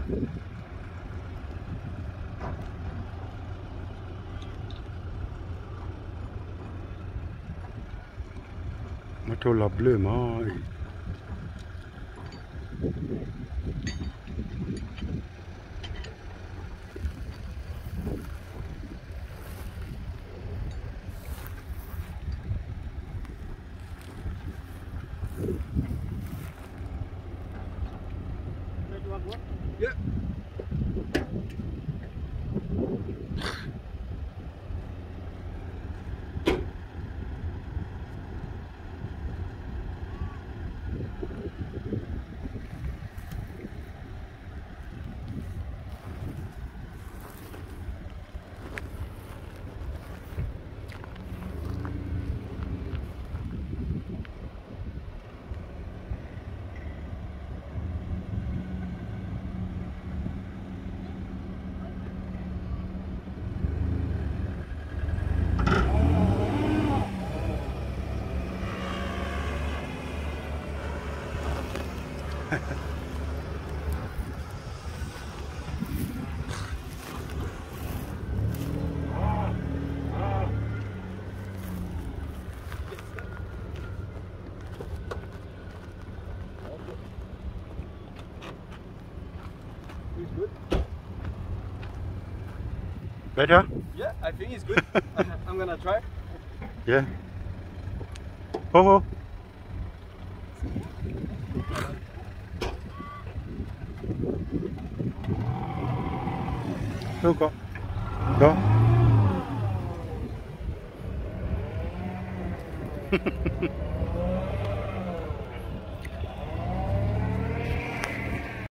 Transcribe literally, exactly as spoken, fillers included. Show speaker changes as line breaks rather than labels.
Nó cho lọc lửa mà.
Yeah. He's good.
Better?
Yeah, I think he's good. I'm gonna try.
Yeah. Ho ho. Đâu có. Đó.